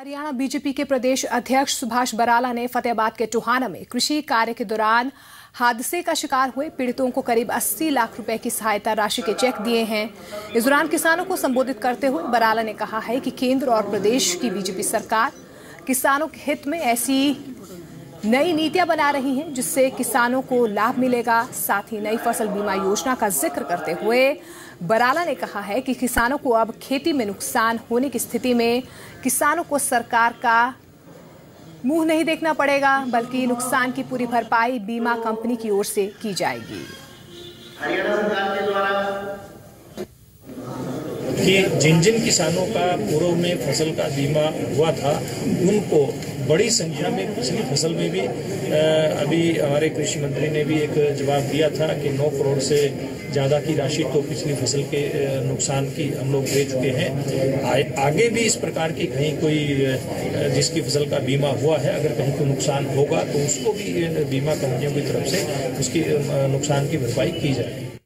Haryana BJP के प्रदेश अध्यक्ष सुभाष बराला ने फतेहाबाद के टोहाना में कृषि कार्य के दौरान हादसे का शिकार हुए पीड़ितों को करीब 80 लाख रुपए की सहायता राशि के चेक दिए हैं। इस दौरान किसानों को संबोधित करते हुए बराला ने कहा है कि केंद्र और प्रदेश की बीजेपी सरकार किसानों के हित में ऐसी नई नीतियां बना रही हैं जिससे किसानों को लाभ मिलेगा। साथ ही नई फसल बीमा योजना का जिक्र करते हुए बराला ने कहा है कि किसानों को अब खेती में नुकसान होने की स्थिति में किसानों को सरकार का मुंह नहीं देखना पड़ेगा, बल्कि नुकसान की पूरी भरपाई बीमा कंपनी की ओर से की जाएगी। हरियाणा सरकार के द्वारा कि जिन किसानों का पूर्व में फसल का बीमा हुआ था उनको बड़ी संख्या में पिछली फसल में भी अभी हमारे कृषि मंत्री ने भी एक जवाब दिया था कि 9 करोड़ से ज़्यादा की राशि तो पिछली फसल के नुकसान की हम लोग दे चुके हैं। आगे भी इस प्रकार की कहीं कोई जिसकी फसल का बीमा हुआ है अगर कहीं कोई नुकसान होगा तो उसको भी बीमा कंपनियों की तरफ से उसकी नुकसान की भरपाई की जाएगी।